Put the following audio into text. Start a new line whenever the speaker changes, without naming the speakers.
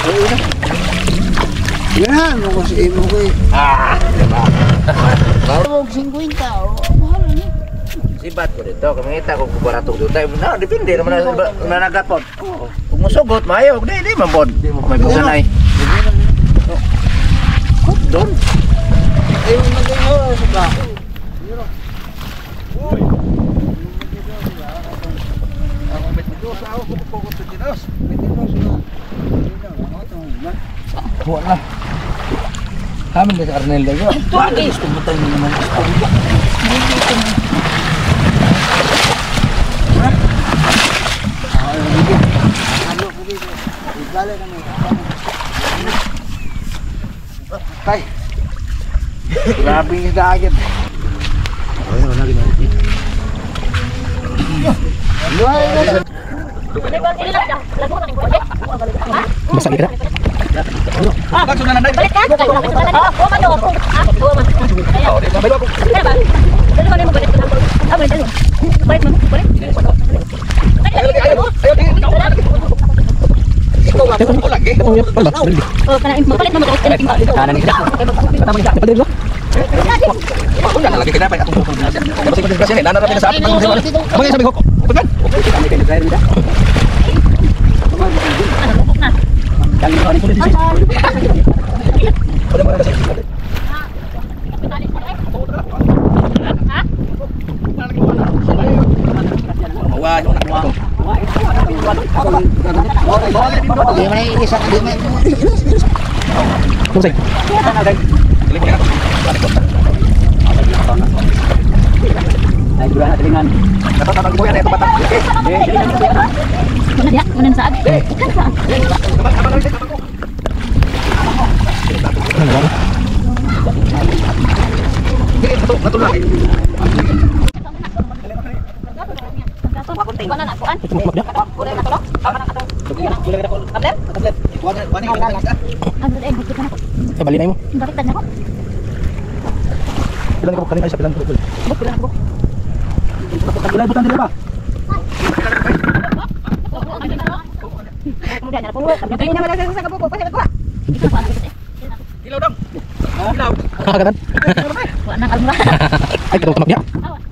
Yan, ako si Imo ko eh.
Diba?
Huwag 50, mahal na.
Sibat ko dito, kamangita kung kubaratok doon tayo. Na, depende naman na nagapon. Kung musugot, mayo. Di, mambod. May buganay. Doon.
Ayun, mag-ihaw sa bako.
Wala. Kami na sa Arnel daw. Bakit? Tumatay mo naman.
Tay. Grabe yung dagat.
Basta kita.
Bakit na nanday?
Balik ka? Oo, ano? Oo, man. Dali mo na yung balik. Balik mo. Balik.
Ikaw nga ko lagi.
Oh, kana mapalit na mo daw tinggal.
Kanan ni. Tama ni.
Dapat dito.
Ako na lagi kita pa ako. Kasi ko disgrasya ni nana natin sa atin ng sama. Mga sabi ko. Putan. Kali ko ni pulis. Ada mana sih? Wah, nak buang.
Di mana ini sak di mana?
Pusing.
Naik dulu anak dengan. Dapat tatang boyan itu batang.
Mana dia? Mana saat? Kan saat.
Betul lagi.
Mana nak kuan?
Tumak dia.
Boleh nak tolong? Apa nak tolong?
Boleh kita
Tablet?
tablet. Wani kita.
Ambil gusto ko na ko.
Balik na mo.
Balik na ko.
Bilang ko kanina sa bilang ko.
Bukan ako.
Butan dili ba?
Kemudian ada puluh. Tapi ini malah saya sasaga buku. Pasal ko.
Kilaw dong. Kilaw.
Kagatan.
Anak almura.
Ay, tumak dia.
Awas.